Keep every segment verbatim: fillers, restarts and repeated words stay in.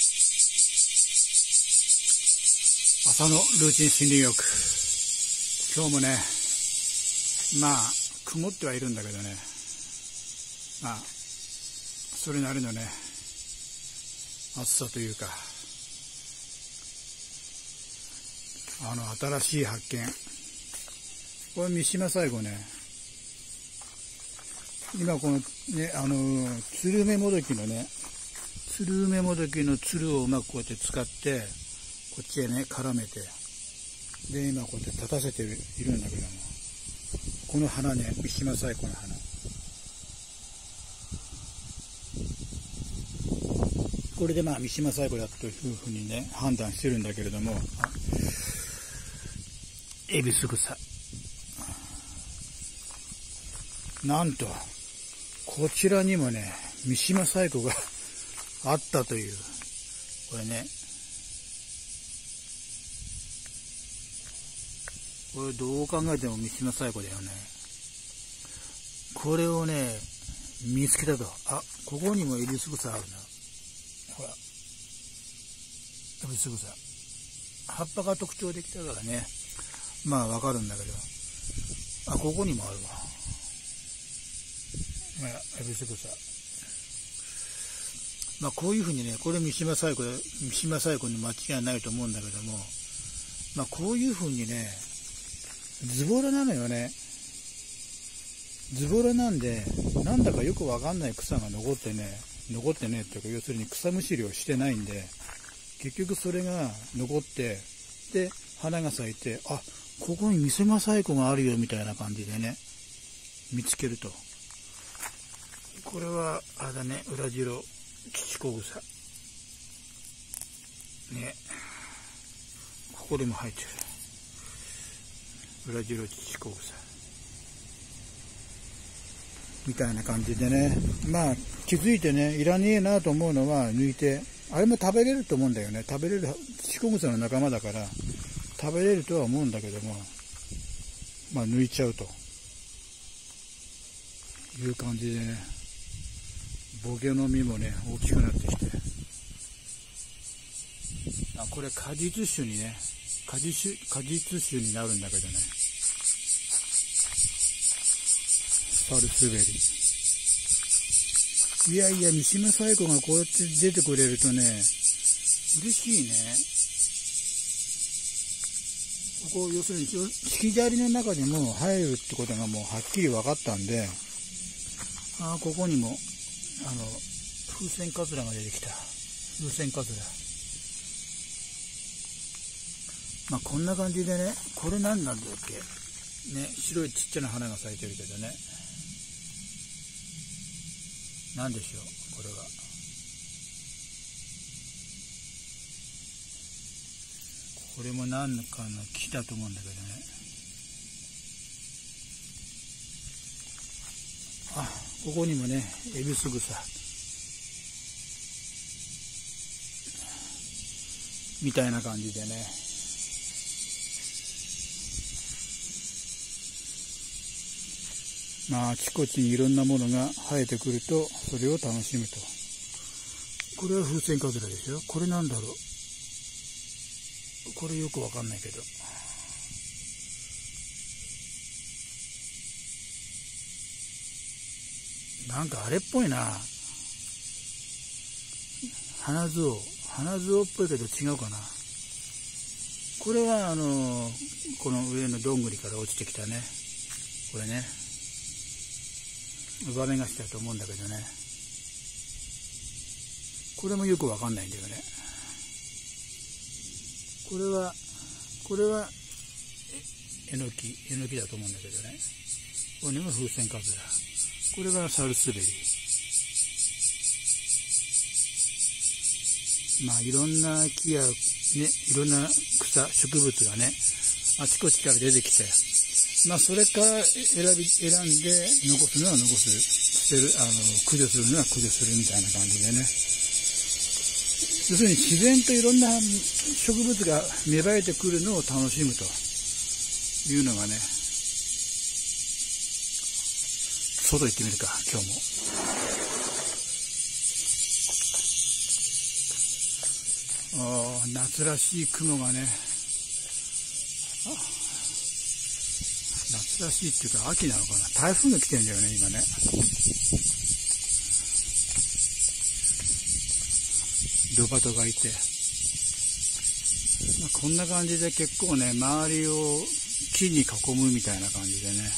朝のルーチン森林浴。今日もね、まあ曇ってはいるんだけどね、まあそれなりのね暑さというか、あの新しい発見。これ三島最後ね、今このね、あのツルメモドキのね、ツルメモドキのツルをうまくこうやって使ってこっちへね絡めて、で今こうやって立たせているんだけども、この花ね、三島最古の花、これでまあ三島最古だというふうにね判断してるんだけれども、エビスグサ、なんとこちらにもね三島最古があったという、これね、これどう考えても三島最古だよね。これをね見つけたと。あ、ここにもエビスグサあるな。ほら、エビスグサ、葉っぱが特徴的だからね、まあわかるんだけど、あ、ここにもあるわ、まあ、エビスグサ。まあこういうふうにね、これ三島最古、三島最古に間違いないと思うんだけども、まあこういうふうにね、ズボラなのよね。ズボラなんで、なんだかよくわかんない草が残ってね、残ってねっていうか、要するに草むしりをしてないんで、結局それが残って、で、花が咲いて、あ、ここに三島最古があるよみたいな感じでね、見つけると。これは、あれだね、裏白、土子草。ね。ここでも生えてる。裏白土子草。みたいな感じでね。まあ、気づいてね、いらねえなと思うのは抜いて、あれも食べれると思うんだよね。食べれる、土子草の仲間だから、食べれるとは思うんだけども、まあ、抜いちゃうという感じでね、ボケの実もね、大きくなってきて、あ、これ果実酒にね、果実酒、果実酒になるんだけどね、サルスベリ。いやいや、三島最古がこうやって出てくれるとね、嬉しいね。ここ、要するに、敷き砂利の中にも入るってことがもうはっきり分かったんで、ああ、ここにも、あの、風船カズラが出てきた。風船カズラ。まあ、こんな感じでね、これ何なんだっけ。ね、白いちっちゃな花が咲いてるけどね。何でしょう、これは。これも何かの木だと思うんだけどね。あ、ここにもね、エビスグサみたいな感じでね。まあ、あちこちにいろんなものが生えてくると、それを楽しむと。これは風船カズラでしょ。これなんだろう。これよくわかんないけど。なんかあれっぽいな。花象。花象っぽいけど違うかな。これはあの、この上のどんぐりから落ちてきたね。これね。ウバメガシだと思うんだけどね。これもよくわかんないんだよね。これは、これは、えのき、えのきだと思うんだけどね。これも風船カズラ。これがサルスベリ。まあいろんな木やね、いろんな草、植物がね、あちこちから出てきて、まあそれから選び、選んで残すのは残す、捨てる、あの、駆除するのは駆除するみたいな感じでね。要するに自然といろんな植物が芽生えてくるのを楽しむというのがね、外行ってみるか、今日も。 夏らしい雲がね、夏らしいっていうか秋なのかな、台風が来てるんだよね今ね。ロバトがいて、まあ、こんな感じで結構ね、周りを木に囲むみたいな感じでね、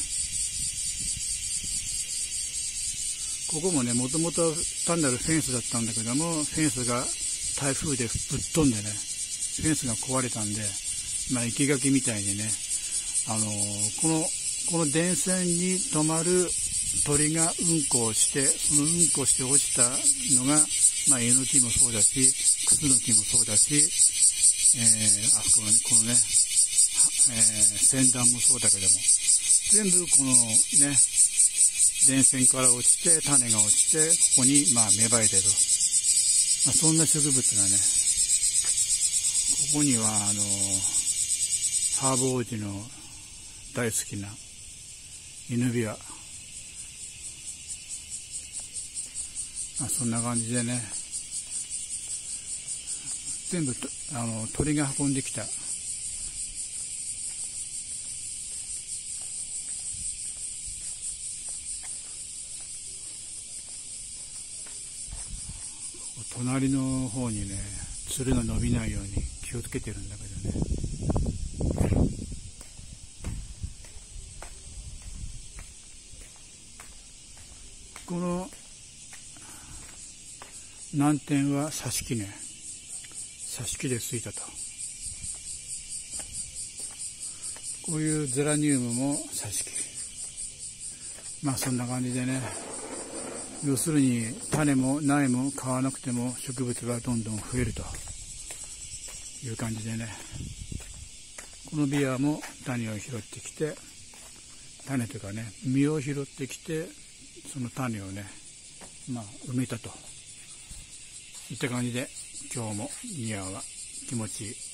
ここもね、もともと単なるフェンスだったんだけども、フェンスが台風でぶっ飛んでね、フェンスが壊れたんで、まあ、生垣みたいにね、あのー、この、この電線に止まる鳥がうんこをして、そのうんこして落ちたのが、まあ、えのきもそうだし、クスノキもそうだし、えー、あそこのね、このね、えー、先端もそうだけども、全部このね、電線から落ちて、種が落ちて、ここにまあ芽生えてる。まあ、そんな植物がね、ここにはあの、ハーブ王子の大好きな犬ビワ、まあ、そんな感じでね、全部あの鳥が運んできた隣の方にね、つるが伸びないように気をつけてるんだけどね。この南天は挿し木ね、挿し木でついたと。こういうゼラニウムも挿し木。まあそんな感じでね、要するに種も苗も買わなくても植物がどんどん増えるという感じでね、このビワも種を拾ってきて、種というかね、実を拾ってきて、その種をね、まあ埋めたといった感じで、今日も庭は気持ちいい